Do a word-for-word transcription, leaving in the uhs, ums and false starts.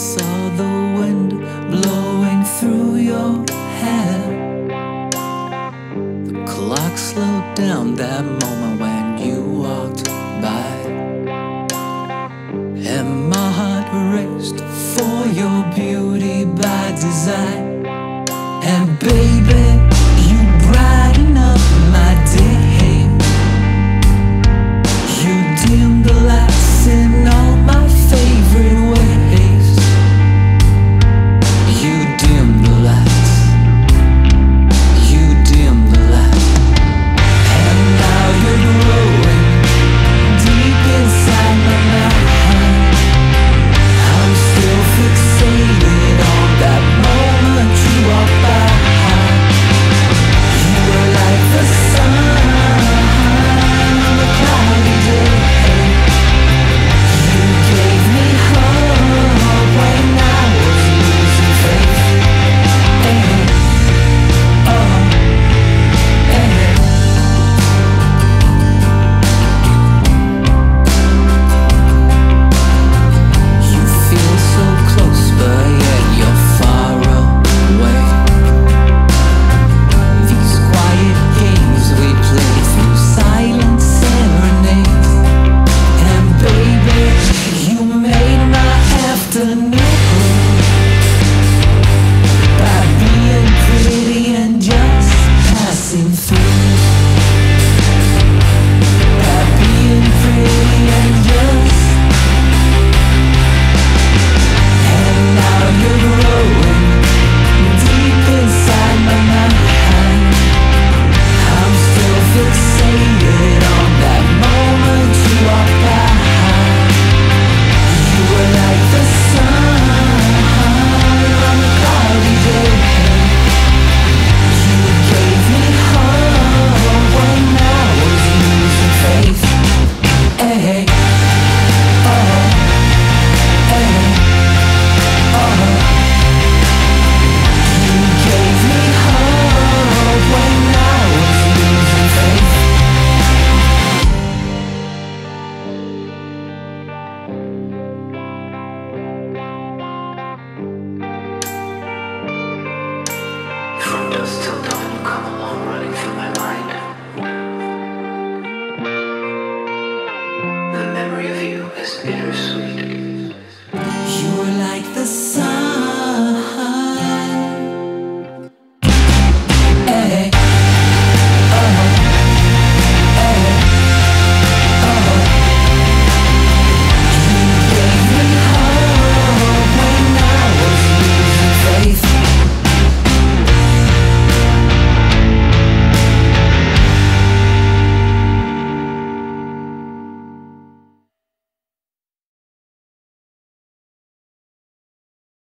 saw the wind blowing through your hair. The clock slowed down that moment when you walked by, and my heart raced for your beauty by design. And baby, you brighten up my day. You dim the lights in all my favorite ways. You dim the lights. You dim the lights. And now you're growing deep inside my mind. I'm still fixated on that moment you walked by. You were like the sun on a cloudy day. You gave me hope when I was losing faith. Hey, oh, hey. You feel so close, but yet you're far away. These quiet games we play through silent serenades. And baby, you made my afternoon by being pretty and just passing through. By being pretty and just. And now you're growing deep inside my mind. I'm still fixated on that moment you walked by. You were like the sun on a cloudy day. You gave me hope when I was losing faith. Hey, oh, hey, oh. You gave me hope when I was losing faith. From dusk till dawn.